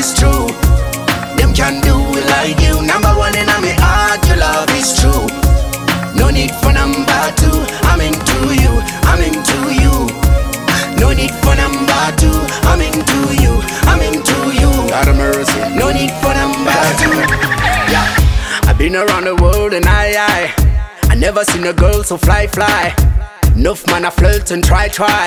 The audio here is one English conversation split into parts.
is true. Them can do it like you. Number one in my heart, your love is true. No need for number two. I'm into you, I'm into you. No need for number two. I'm into you, I'm into you. God of mercy. No need for number two. Yeah, I've been around the world and I never seen a girl so fly. Enough man I flirt and try,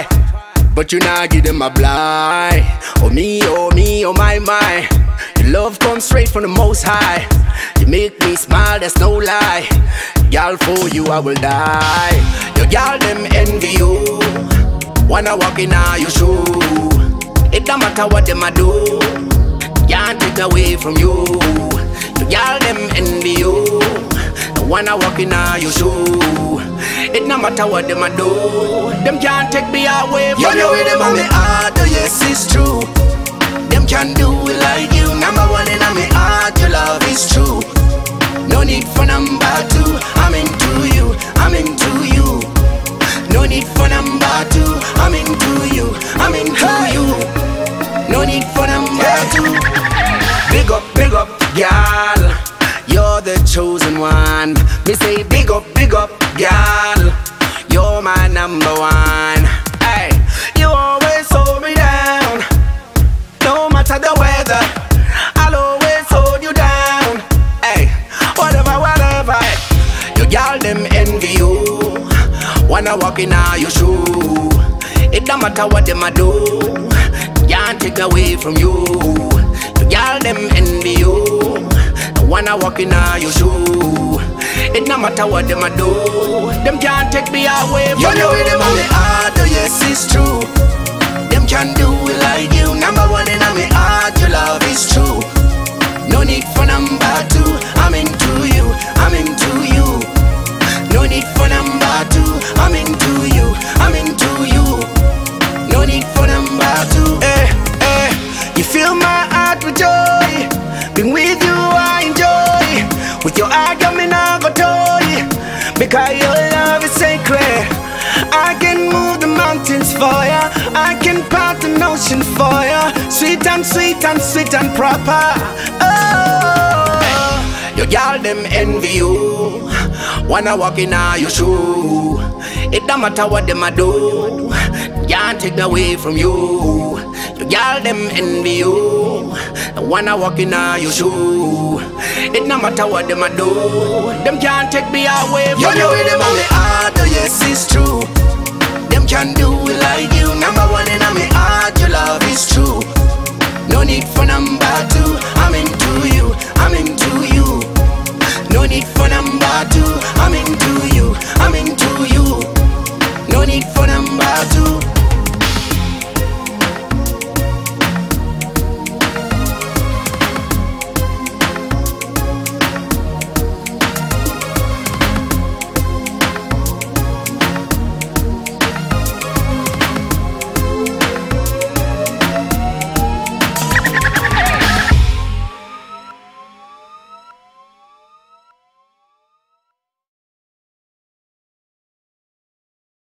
but you not give them a blind. Oh me, oh my. Your love comes straight from the Most High. You make me smile, that's no lie. Girl, for you I will die. Your girl them envy you. Wanna walk in all your shoe. It don't matter what them I do. Can't take away from you. Your girl them envy you. Wanna walk in all your shoe. It no matter what them I do. Them can't take me away from you. You know it, them on me heart, oh yes it's true. Them can do it like you. Number one in my heart, your love is true. No need for number two. I'm into you, I'm into you. No need for number two. I'm into you, I'm into you. No need for number two. Big up, girl. You're the chosen one. Me say big up, girl. You're my number one. Hey, you always hold me down. No matter the weather, I'll always hold you down. Hey, whatever. Your girl them envy you. Wanna walk in all your shoe. It don't matter what them I do. Can't take away from you. Your girl them envy you. Wanna walk in all your shoe. It no matter what them I do. Them can't take me away from you. You know it, them on me heart, oh yes it's true. Them can do it like you. Number one in my heart, your love is true. No need for number two. I'm into you, I'm into you. No need for number two. I'm into you, I'm into you. No need for number two. You fill my heart with joy. Being with you I enjoy. With your eye got me now go toy. Because your love is sacred. I can move the mountains for ya. I can part an ocean for ya. Sweet and proper. Oh, your girl them envy you. Wanna walk in all your shoe. It don't matter what them I do. Can't take away from you. Your girl them envy you. Wanna walk in all your shoe. It no matter what them I do. Them can't take me away from you. You know it, them on me heart, oh yes it's true. Them can do it like you. Number one in my heart, your love is true. No need for number two.